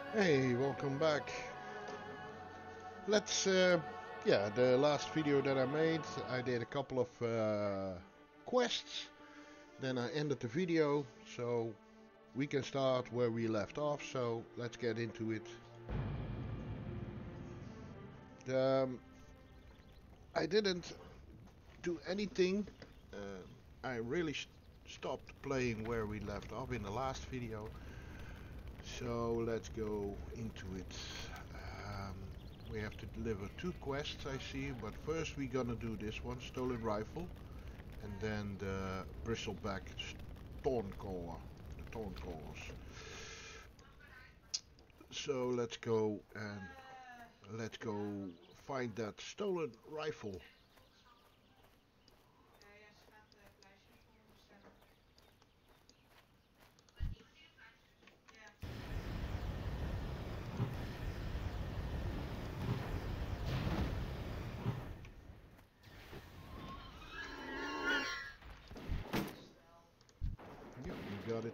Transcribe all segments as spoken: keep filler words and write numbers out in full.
Hey, welcome back. Let's, uh, yeah, the last video that I made, I did a couple of uh, quests, then I ended the video, so we can start where we left off, so let's get into it. Um, I didn't do anything, uh, I really stopped playing where we left off in the last video, so let's go into it. Um, We have to deliver two quests, I see, but first we're gonna do this one, stolen rifle, and then the bristleback thorncaller, the thorncallers. So let's go and let's go find that stolen rifle. Yep, we got it.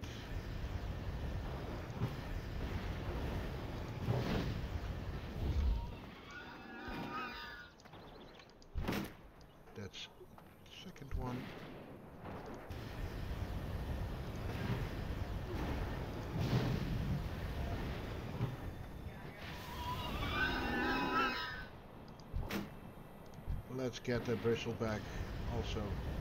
That's the second one. Let's get the bristleback also.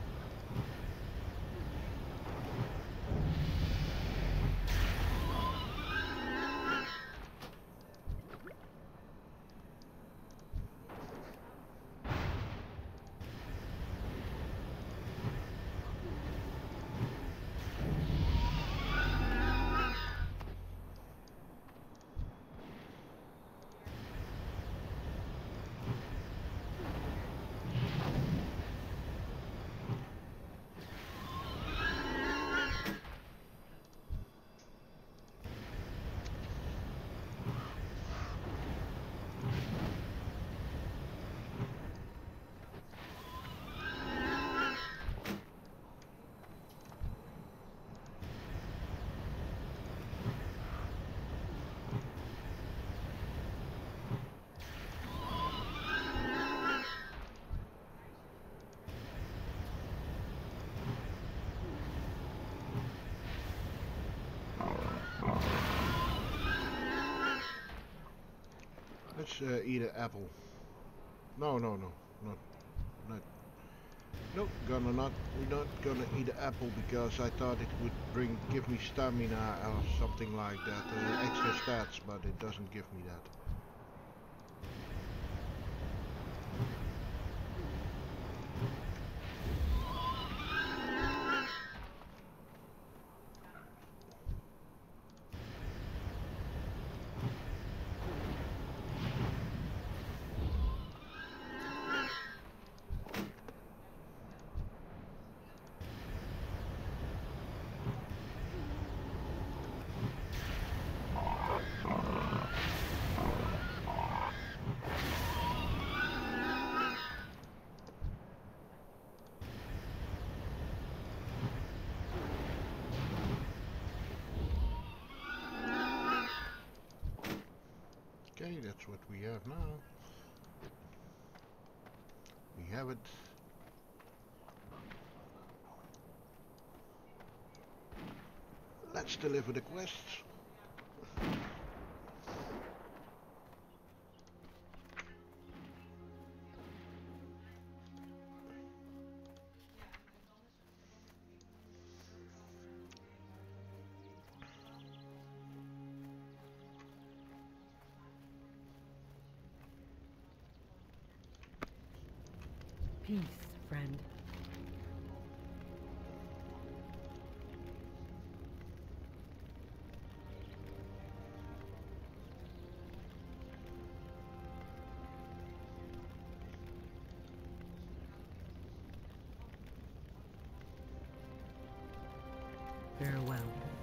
Let's uh, eat an apple. No, no, no, not, not. Nope, gonna not. We're not gonna eat an apple because I thought it would bring, give me stamina or something like that, uh, extra stats, but it doesn't give me that. Okay, that's what we have now. We have it. Let's deliver the quests. Peace, friend. Farewell.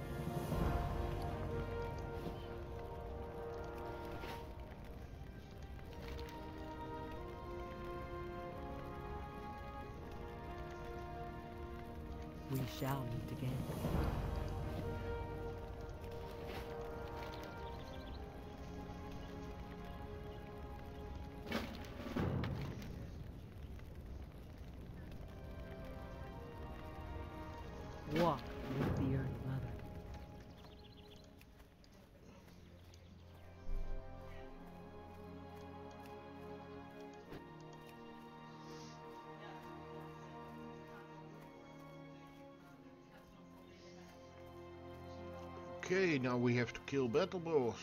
We shall meet again. Walk with the Earth Mother. Okay, now we have to kill battle boss.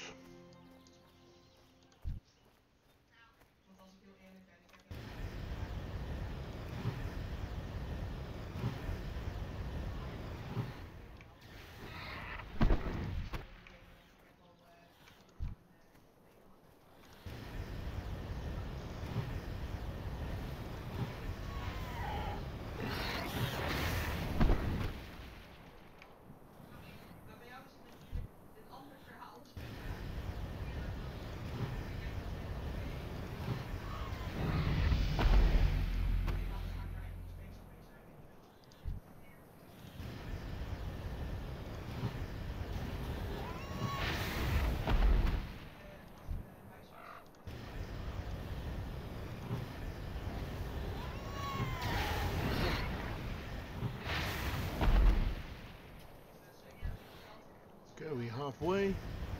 Okay, we halfway.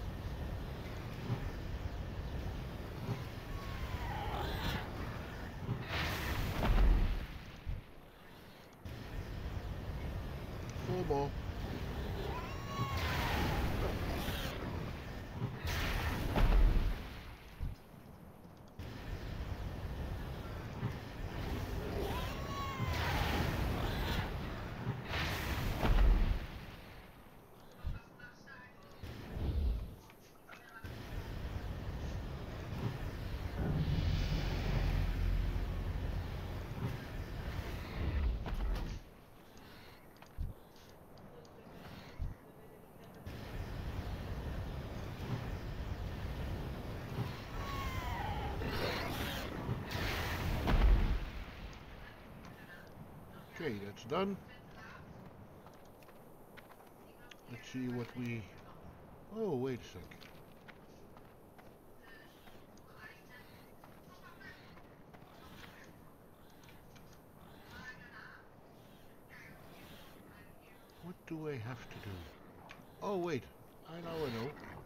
Four more. Okay, that's done. Let's see what we... Oh, wait a sec. What do I have to do? Oh, wait. I know, I know.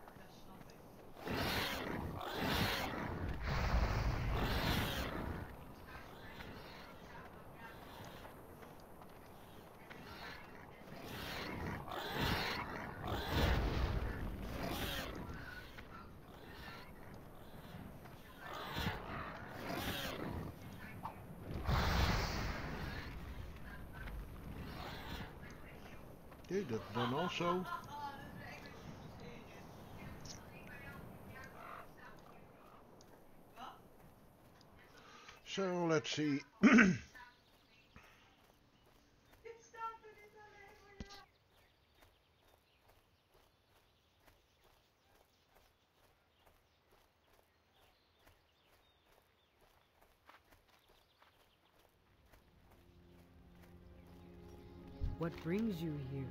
Okay, that's done also. So let's see. What brings you here?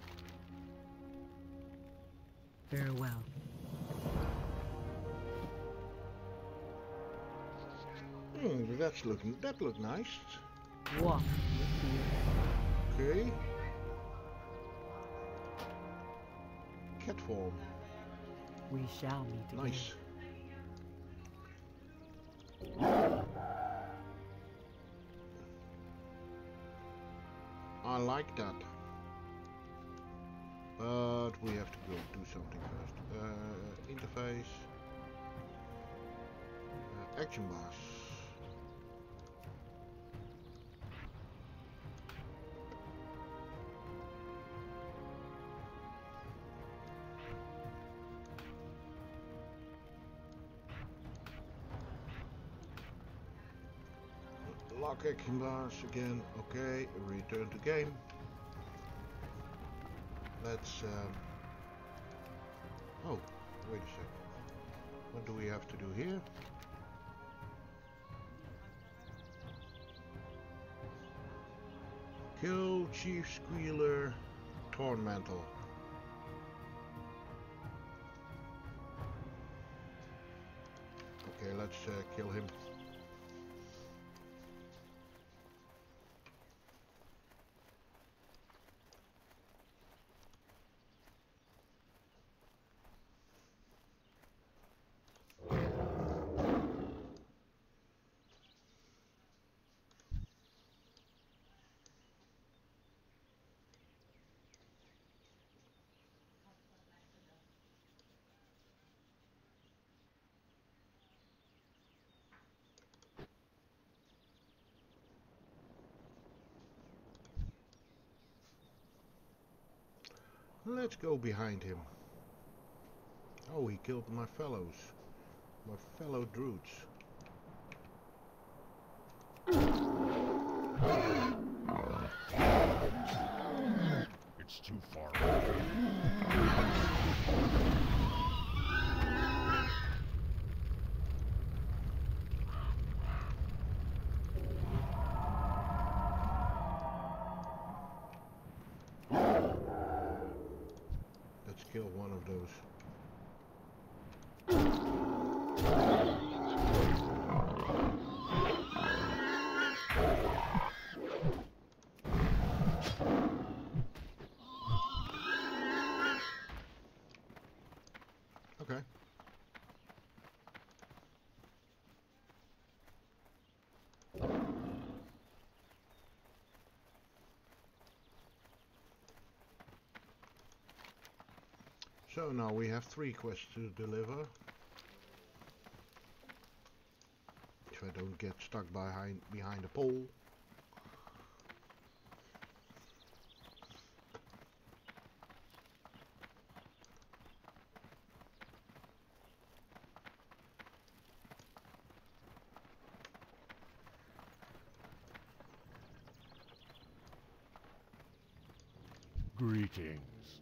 Farewell. Hmm, that's looking, that looked nice. Walk with the Earth. Okay. Cat form. We shall meet again. Nice. I like that. But we have to go do something first. Uh, interface. Uh, action bars. Lock action bars again. Okay, return to game. Let's. Um, oh, wait a second. What do we have to do here? Kill Chief Squealer, Torn Mantle. Okay, let's uh, kill him. Let's go behind him. Oh, he killed my fellows. My fellow druids. It's too far away. Let's kill one of those. Okay. So now we have three quests to deliver. If I don't get stuck behind behind a pole. Greetings.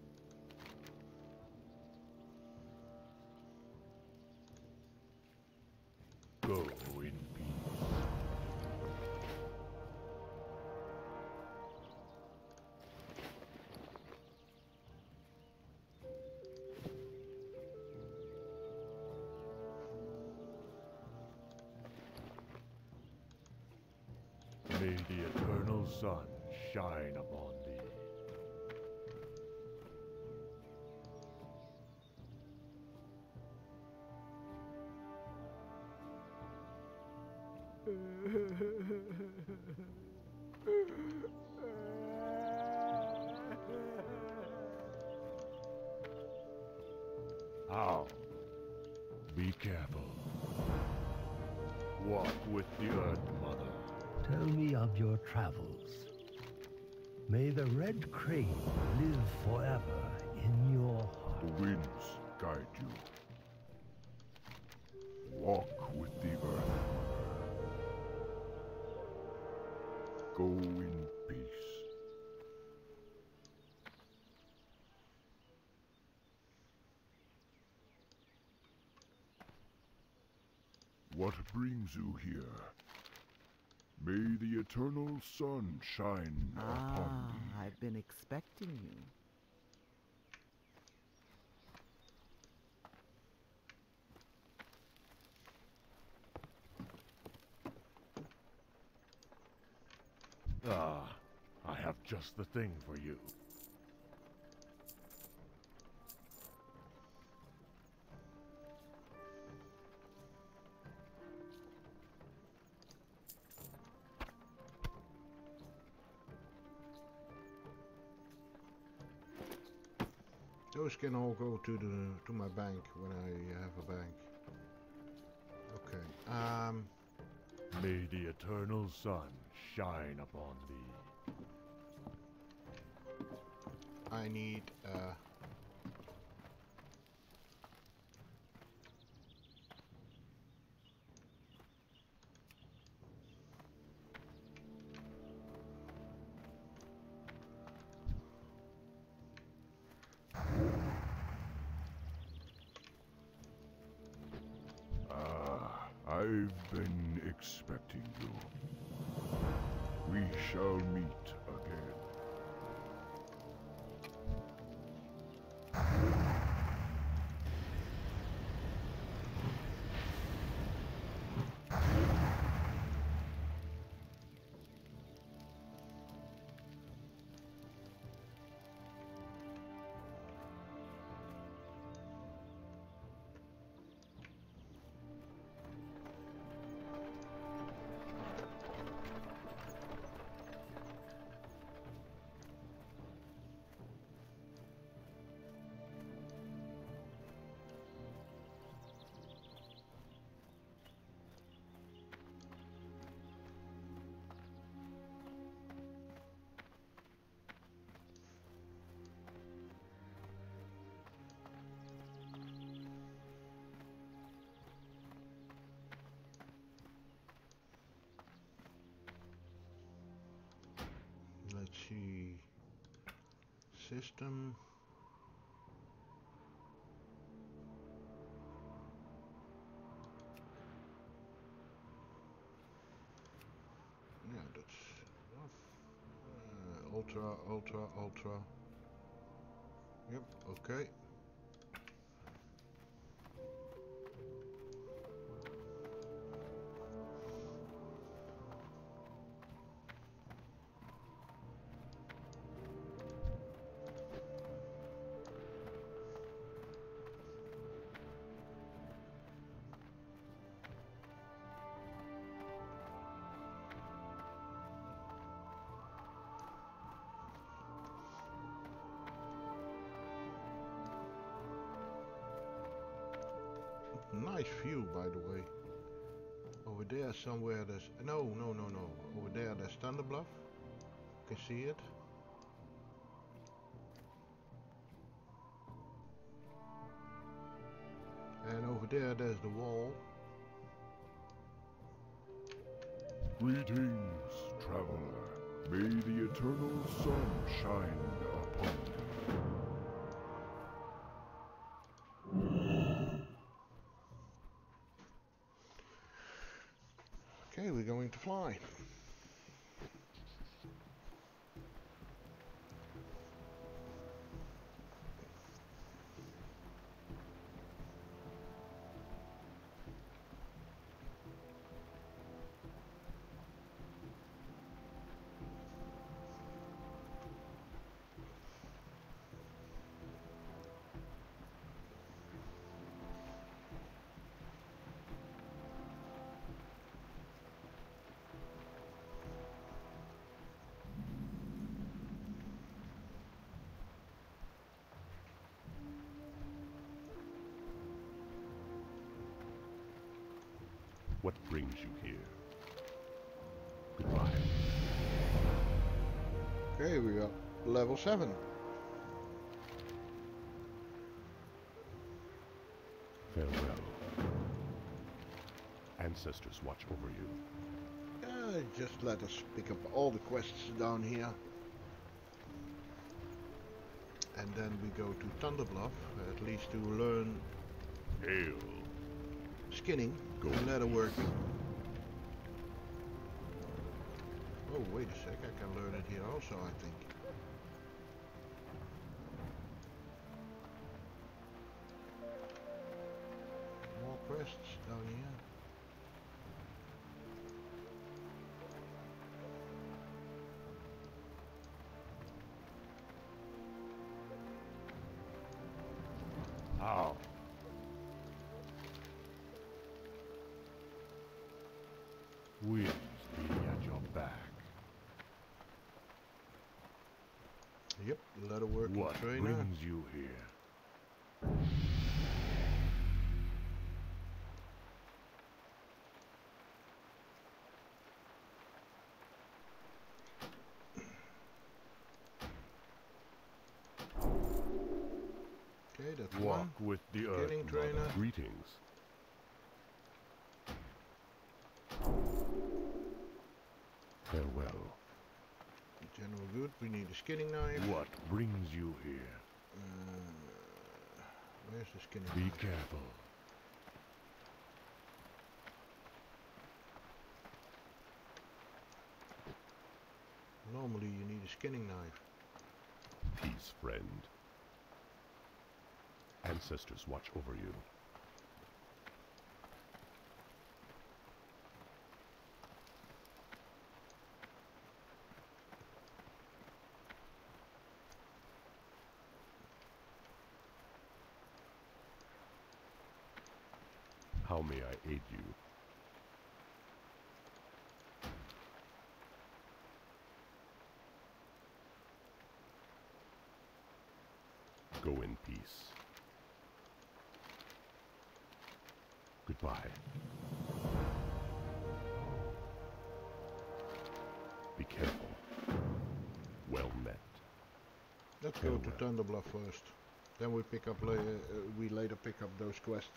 Go in peace. May the eternal sun shine upon thee. How? Be careful. Walk with the Earth Mother. Tell me of your travels. May the red crane live forever in your heart. The winds guide you. Walk with the Earth Mother. Go in peace. What brings you here? May the eternal sun shine upon Ah, thee. I've been expecting you. Ah, I have just the thing for you. Those can all go to the to my bank when I have a bank. Okay. Um. May the eternal sun shine upon thee. I need uh. I've been expecting you. We shall meet again. system. Yeah, that's enough. Uh, ultra, ultra, ultra. Yep, okay. Nice view, by the way. Over there somewhere there's... No, no, no, no. Over there there's Thunder Bluff. You can see it. And over there there's the wall. Greetings, traveler. May the eternal sun shine upon you. Okay, we're going to fly. What brings you here? Goodbye. Okay, we got level seven. Farewell. Ancestors watch over you. Uh, just let us pick up all the quests down here. And then we go to Thunder Bluff, at least to learn Hail. skinning Go. and leatherworking. Oh, wait a sec, I can learn it here also, I think. More quests down here. How? Winds be at your back. Yep, leatherworking What trainer. brings you here? Okay, that's Walk one. with the earth, Skinning mother. trainer. Greetings. Farewell. General good, we need a skinning knife. What brings you here? Uh, where's the skinning Be knife? careful. Normally you need a skinning knife. Peace, friend. Ancestors watch over you. How may I aid you? Go in peace. Goodbye. Be careful. Well met. Let's go to Farewell. Thunder Bluff first. Then we pick up la uh, we later pick up those quests.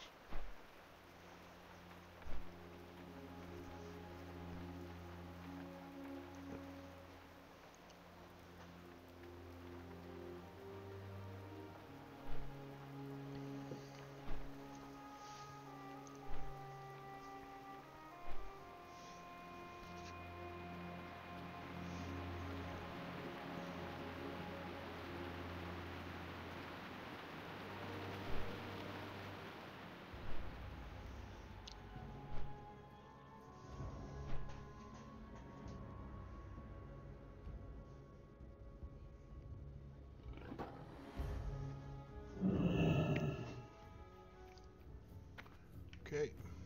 Okay.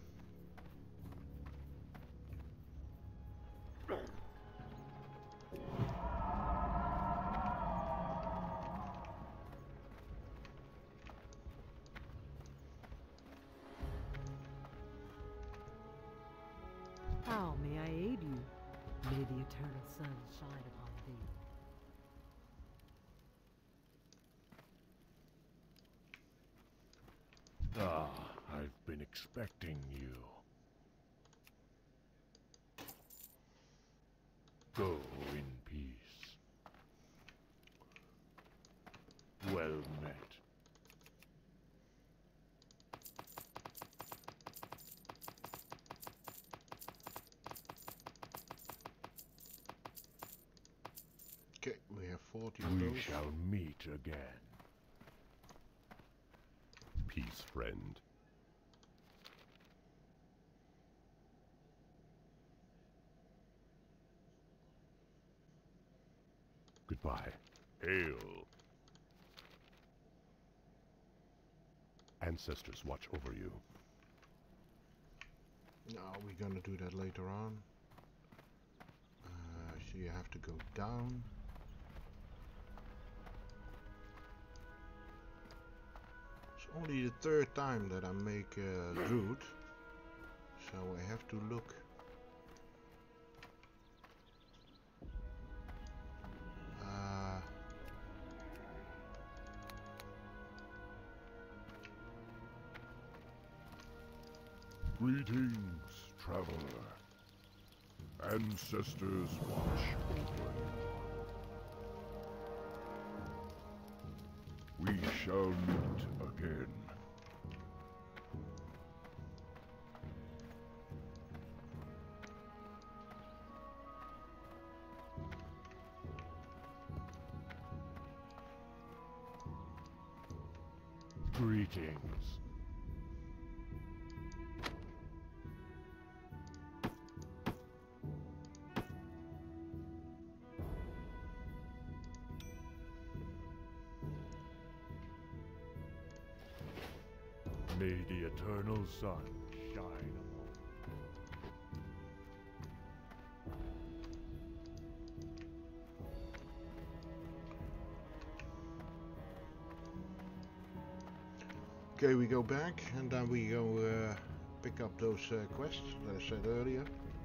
How may I aid you? May the eternal sun shine upon thee. Ah, I've been expecting you. Go in peace. Well met. Okay, we have forty of We those. shall meet again. Peace, friend. Goodbye. Hail. Ancestors watch over you. No, we're gonna do that later on. Uh, so you have to go down. It's only the third time that I make a druid, so I have to look. Uh, Greetings, traveler. Ancestors watch over you. We shall meet again. Greetings. May the eternal sun shine upon okay, we go back and then we go uh, pick up those uh, quests that I said earlier.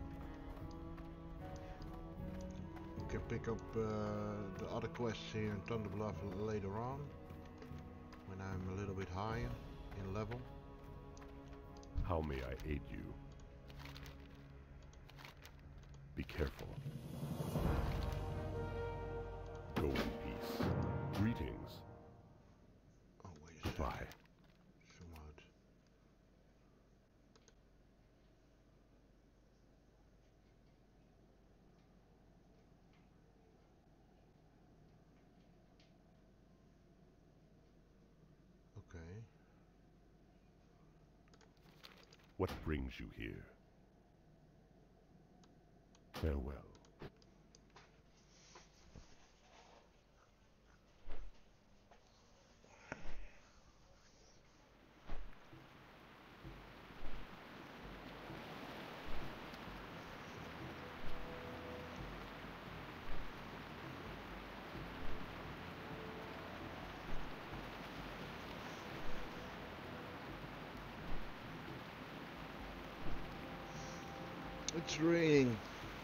We can pick up uh, the other quests here in Thunderbluff later on, when I'm a little bit higher in level. How may I aid you? Be careful. Go in peace. Greetings. Oh, wait a second. Bye. Zoom out. Okay. What brings you here? Farewell. It's raining.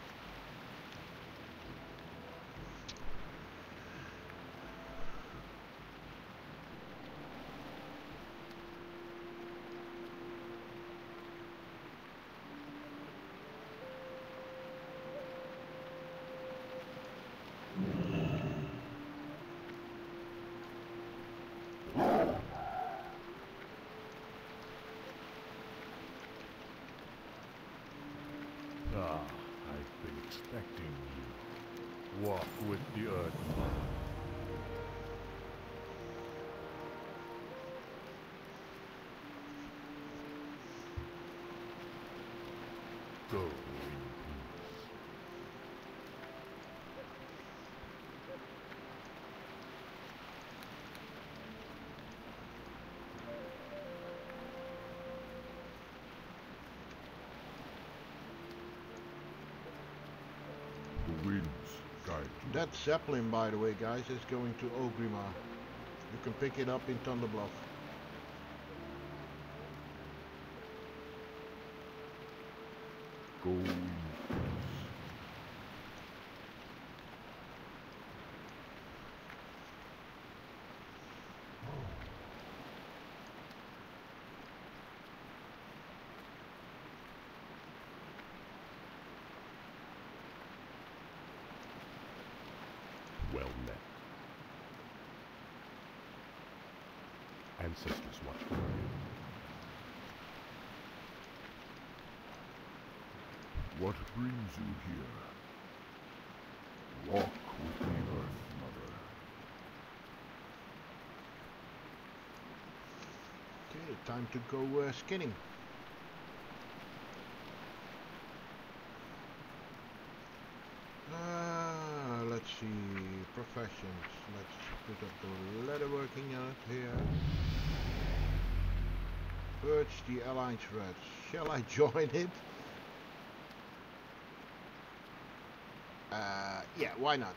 Ah, I've been expecting you. Walk with the Earth Mother. Go in peace. to That Zeppelin, by the way, guys, is going to Ogrima. You can pick it up in Thunderbluff. go in peace. Well met. Ancestors watch over you. What brings you here? Walk with the Earth Mother. Okay, time to go uh, skinning. Uh, let's see, professions. Let's put up the leatherworking unit here. Purge the alliance threats. Shall I join it? Uh, yeah, why not?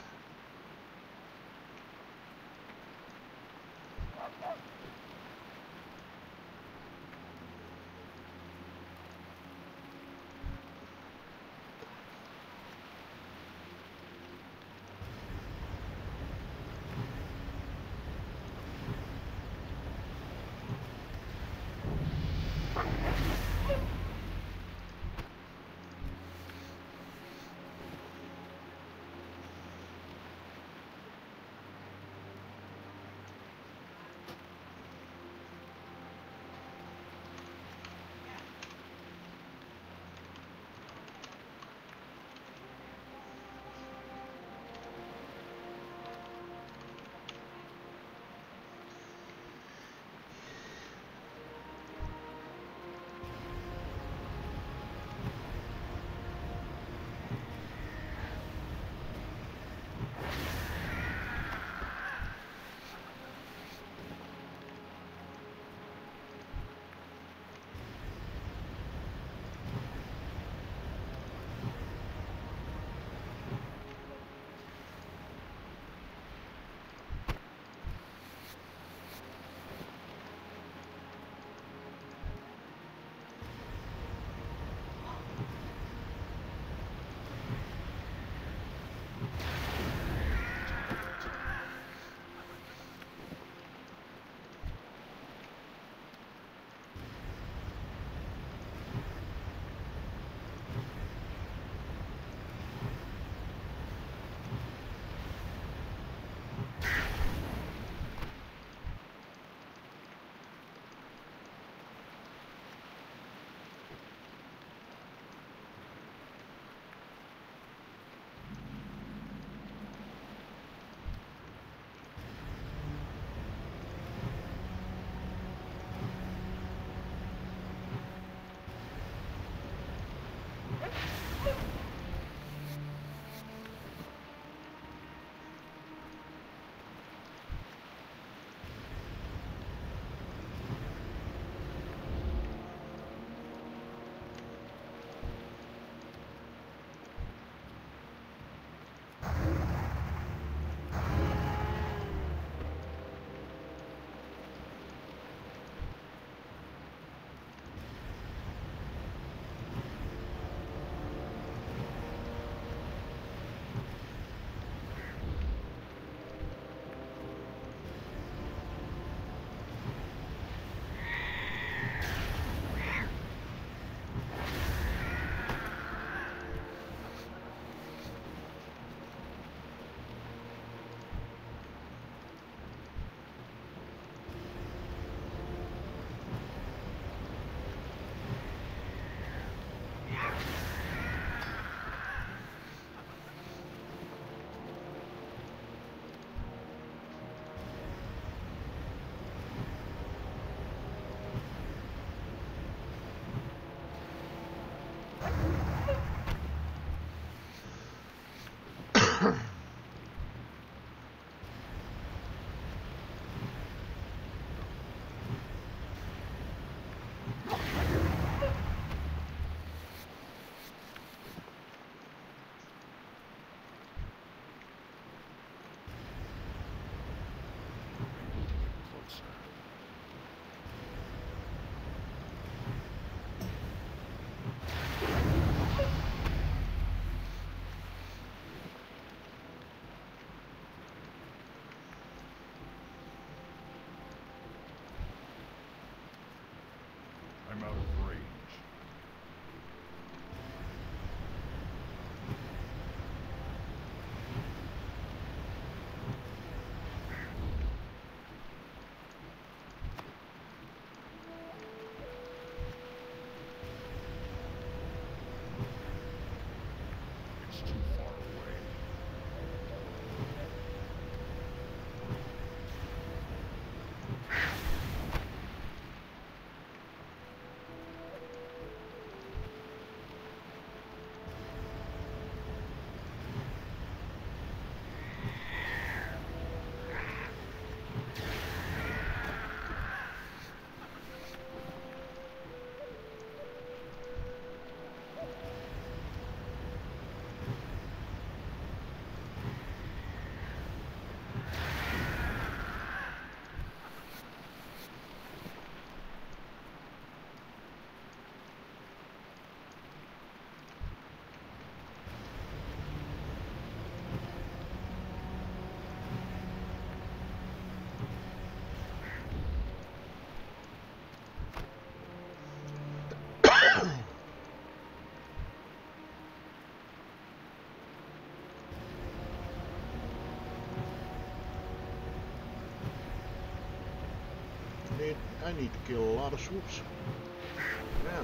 need I need to kill a lot of swoops. Man.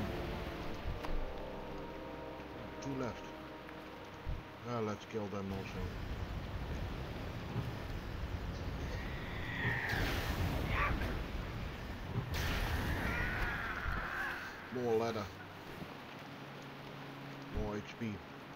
Two left. Ah, let's kill them also. More ladder. More H P.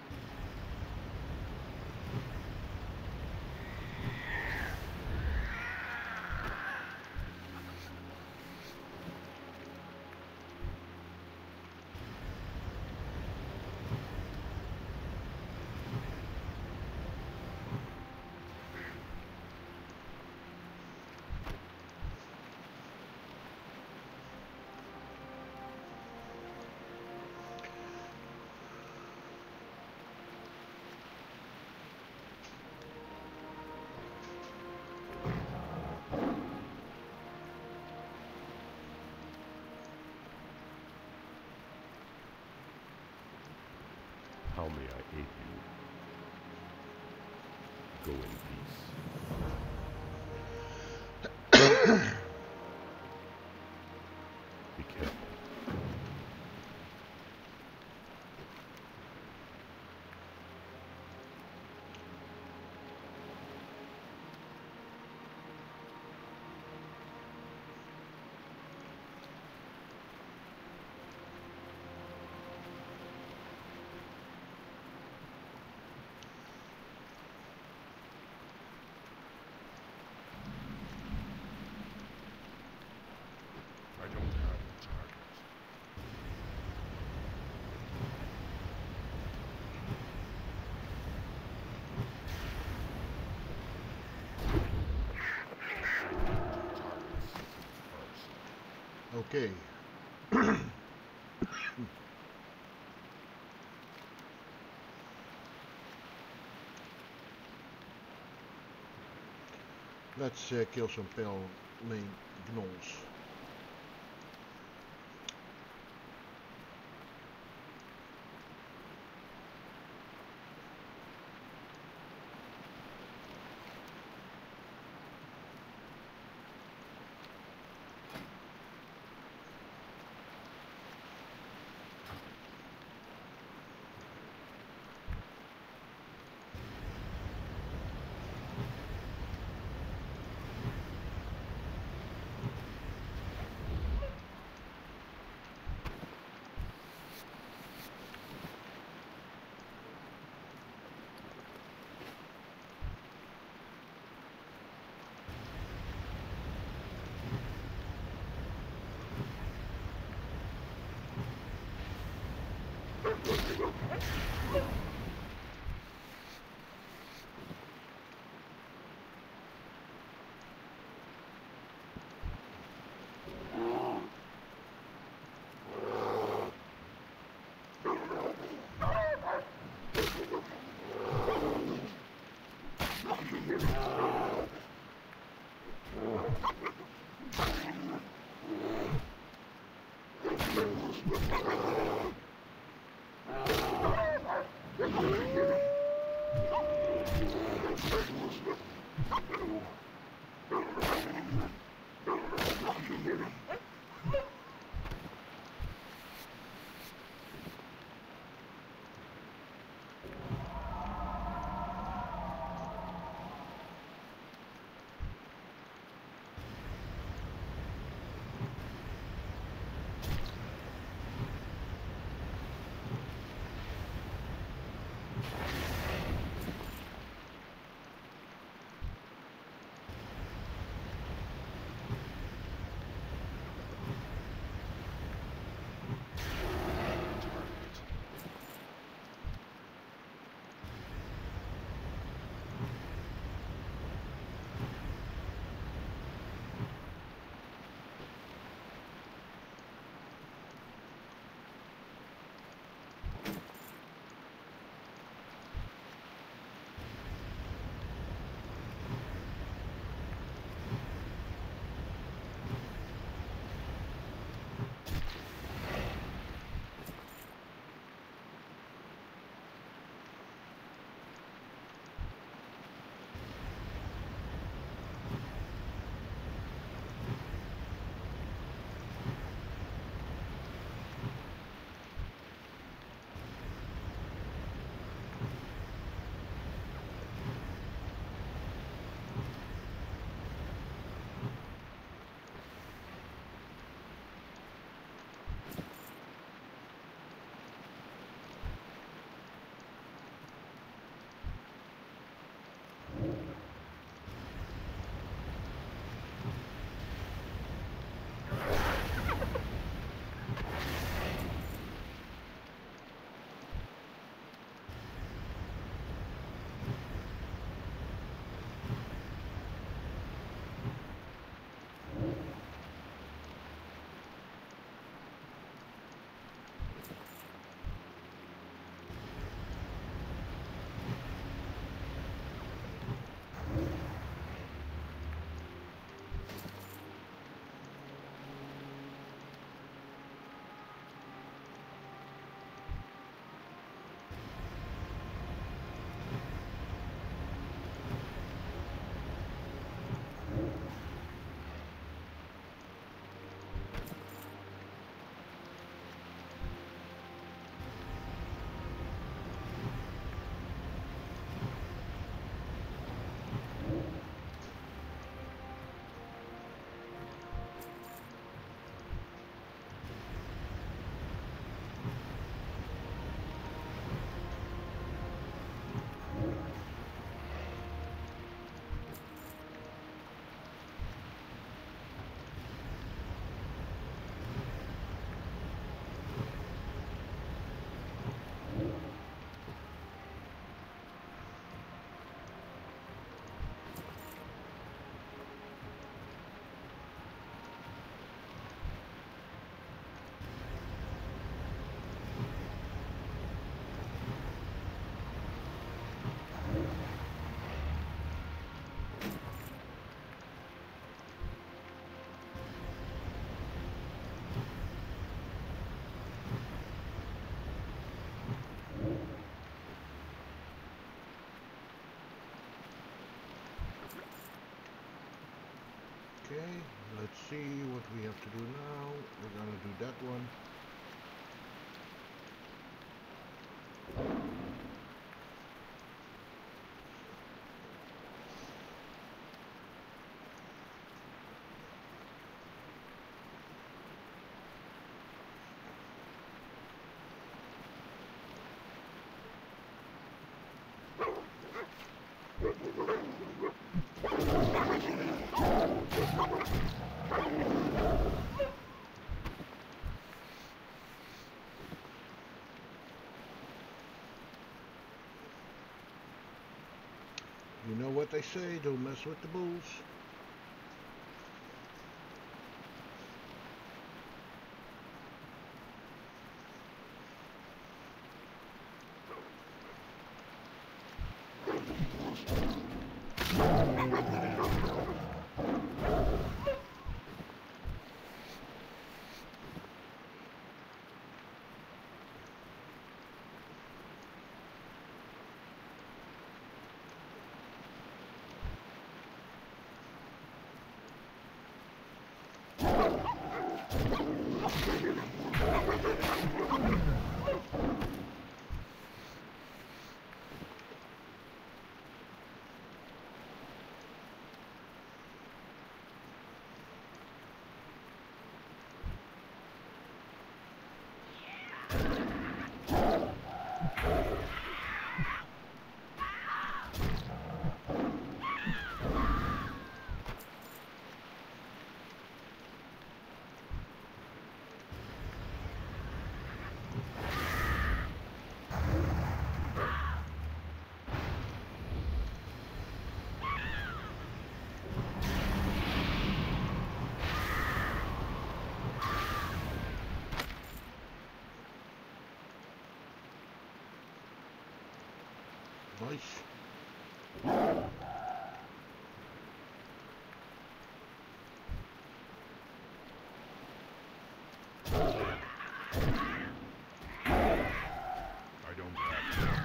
How may I aid you? Go in peace. Be careful. I don't have the target. Okay. Let's uh, kill some pale main gnolls. Okay, let's see what we have to do now. We're gonna do that one. You know what they say, don't mess with the bulls. Nice. I don't have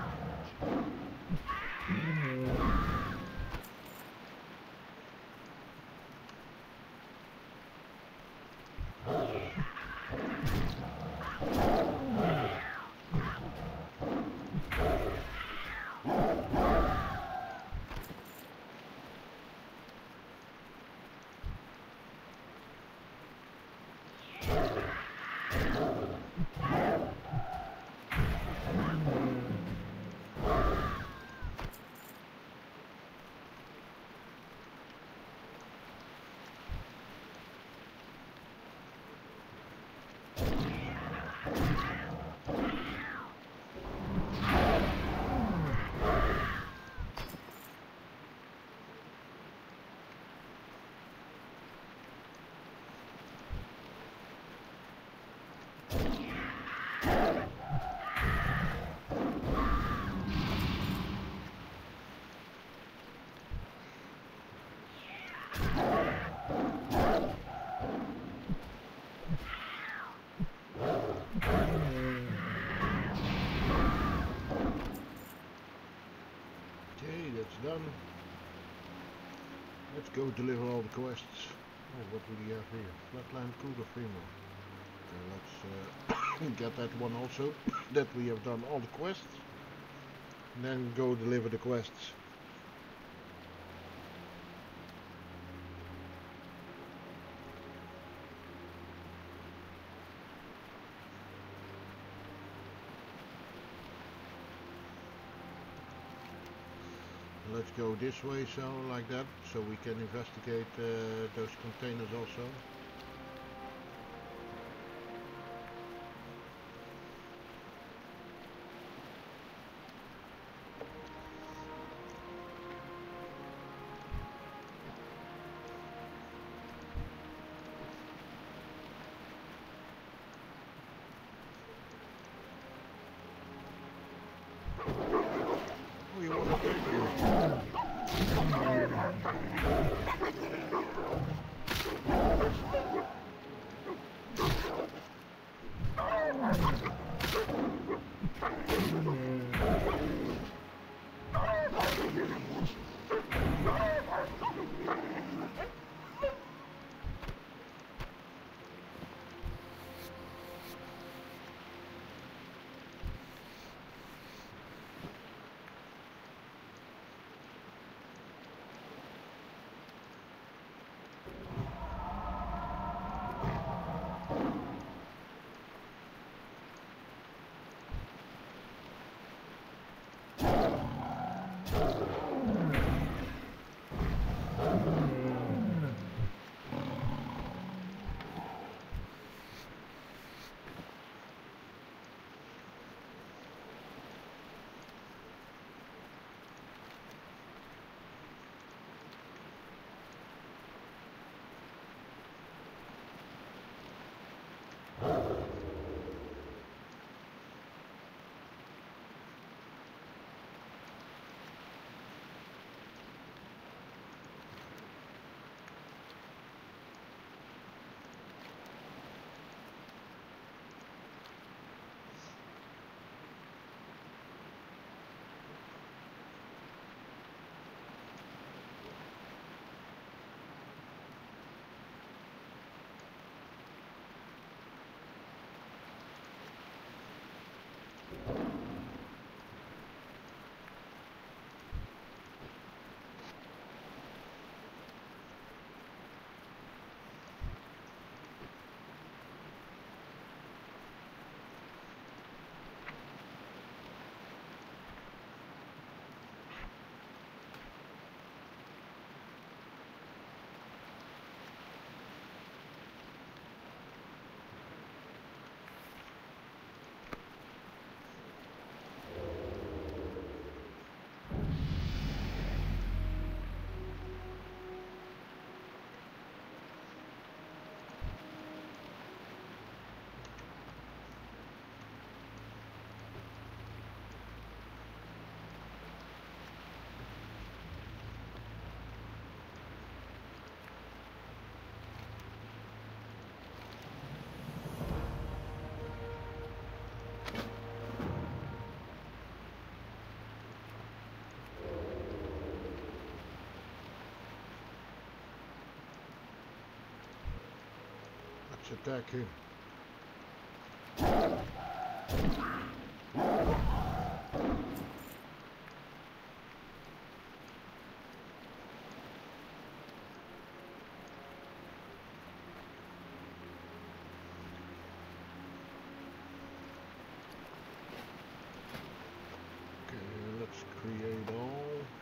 Done. Let's go deliver all the quests. Oh, what do we have here? Flatland Cougar Female. Okay, let's uh, get that one also. That we have done all the quests. And then go deliver the quests. Let's go this way, so like that, so we can investigate uh, those containers also. Oh, you want to take it? Let's attack him. Let's create all.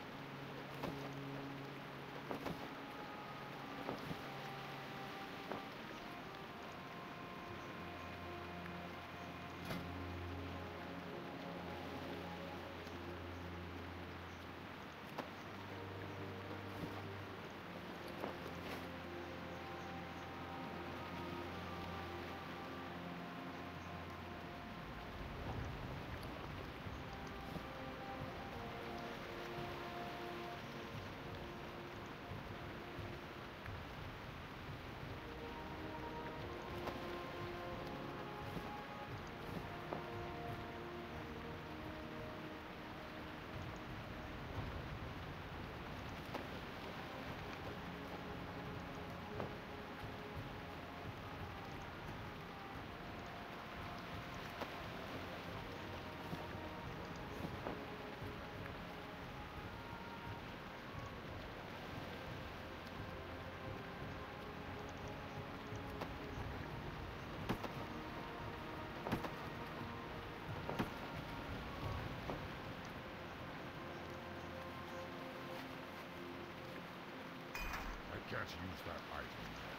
I can't use that item yet.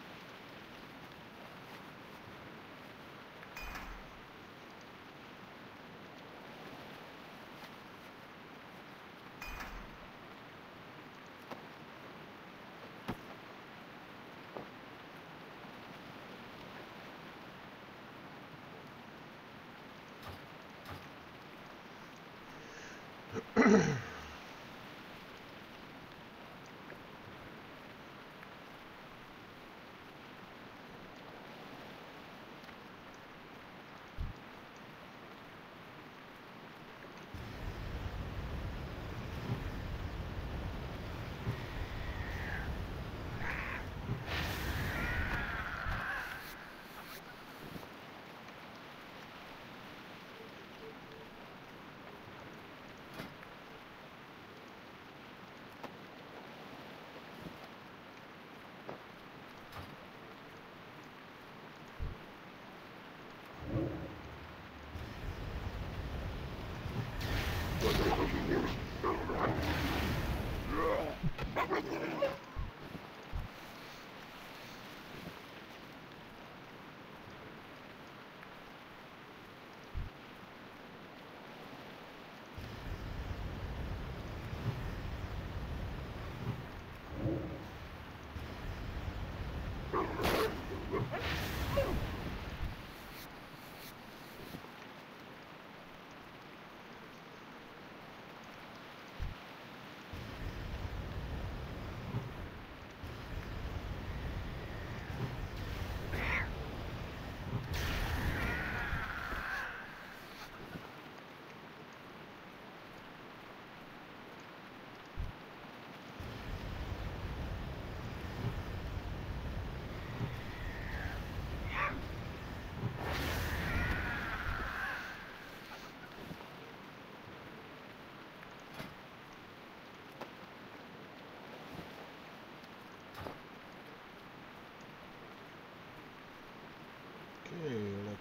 Okay,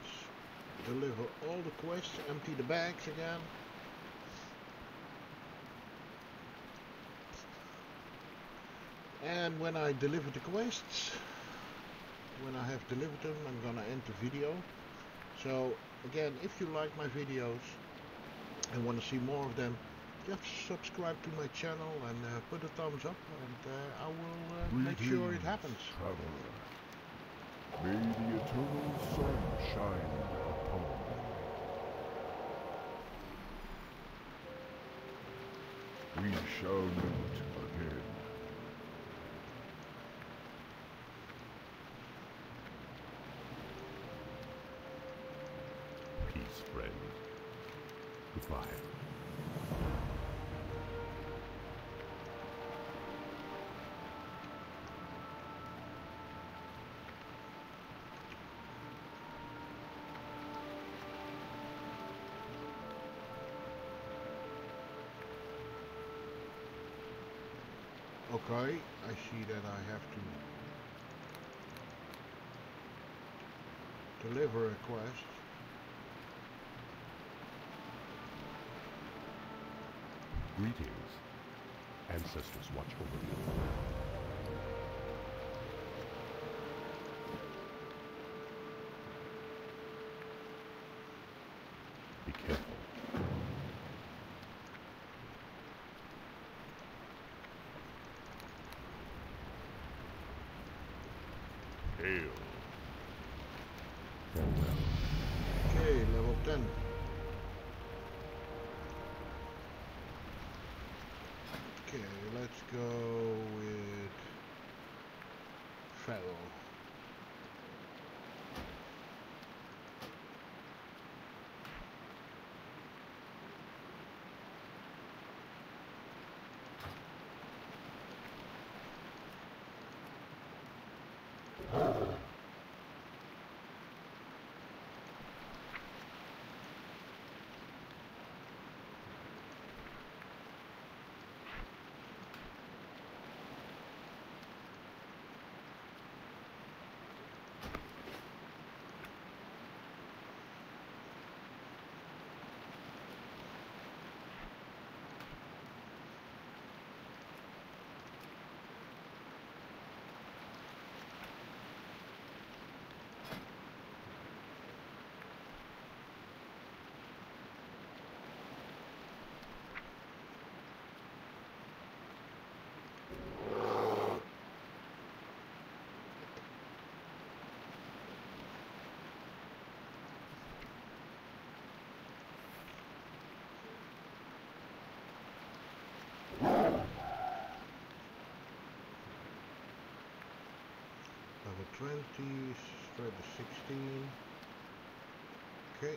let's deliver all the quests, empty the bags again. And when I deliver the quests, when I have delivered them, I'm gonna end the video. So again, if you like my videos and want to see more of them, just subscribe to my channel and uh, put a thumbs up, and uh, I will uh, make sure it happens. Traveler. May the eternal sun shine upon you. We shall meet again. Peace, friend. Goodbye. Okay, I see that I have to deliver a quest. Greetings. Ancestors watch over you. Be careful. Hail. Farewell. Okay, level ten. Okay, let's go with Feral. Level twenty, spread to sixteen. Okay.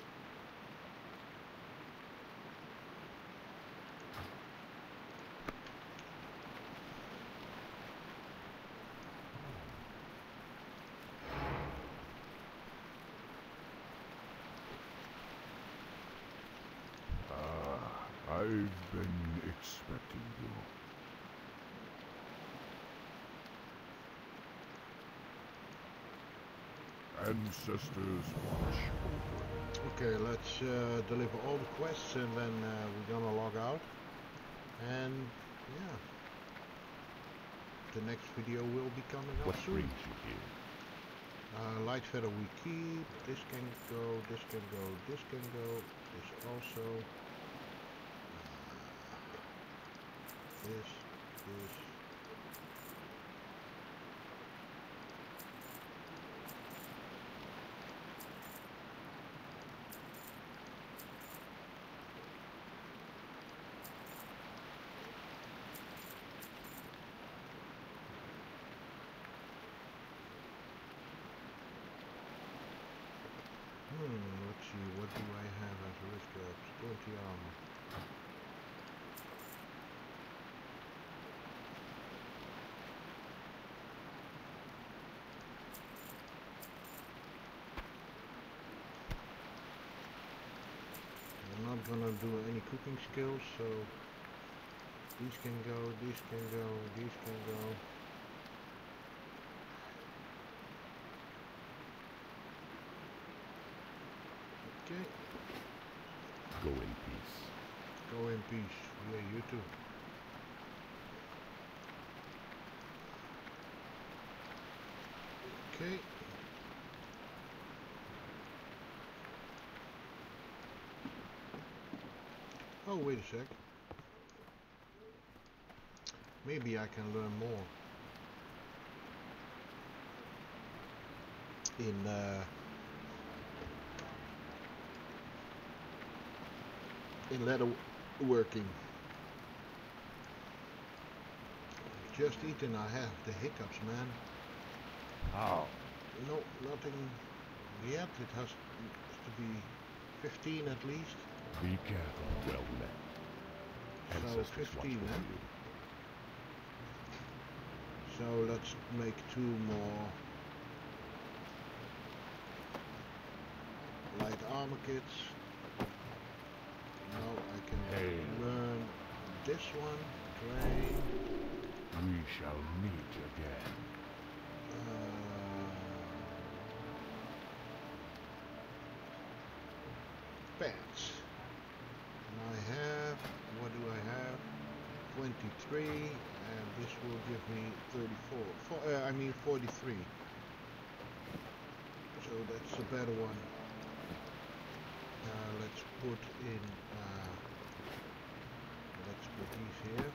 Ah, I've been expecting you. Ancestors watch over. Okay, let's uh, deliver all the quests and then uh, we're gonna log out. And yeah, the next video will be coming up What soon. brings you here? Uh, light feather we keep. This can go. This can go. This can go. This also. Uh, this. This. Hmm, let's see, what do I have as risk ups? twenty armor. I'm not gonna do any cooking skills, so these can go, these can go, these can go. Okay. Go in peace. Go in peace. Yeah, you too. Okay. Oh, wait a sec. Maybe I can learn more. In uh, in leather working. Just eating, I have the hiccups, man. How? No, nothing yet. It has to be fifteen at least. Be careful. Well met. So Ancestors watch fifteen, over eh? you. So let's make two more light armor kits. Now I can Hey. learn this one. Train. We shall meet again. Uh, pants. And I have, what do I have? twenty-three, and this will give me thirty-four. For, uh, I mean forty-three. So that's a better one. Uh, let's put in, uh, let's put these here.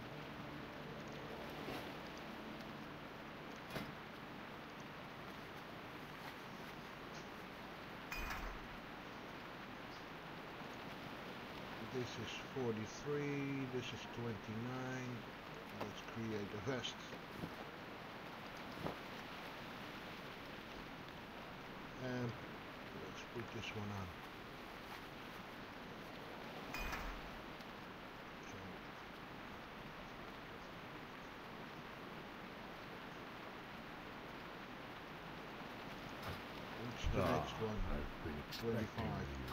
This is forty-three, this is twenty-nine. Let's create a vest. And let's put this one on. So, what's the Ah, next one? I've been expecting twenty-five. you.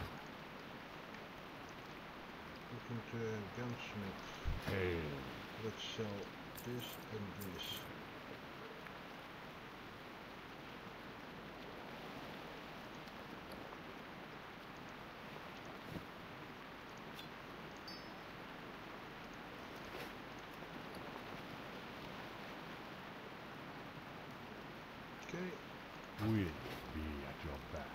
Looking to gunsmith. Hail. Let's sell this and this. Okay. We'll be at your back.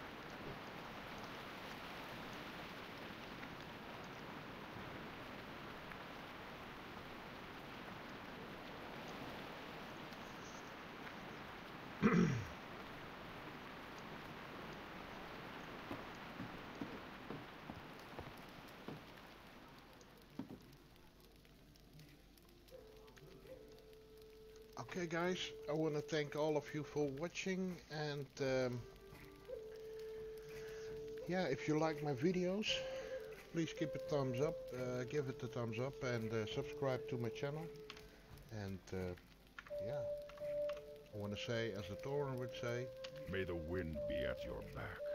Okay guys, I want to thank all of you for watching, and um, yeah, if you like my videos, please give it a thumbs up, uh, give it a thumbs up, and uh, subscribe to my channel. And uh, yeah, I want to say, as the Tauren would say, May the wind be at your back.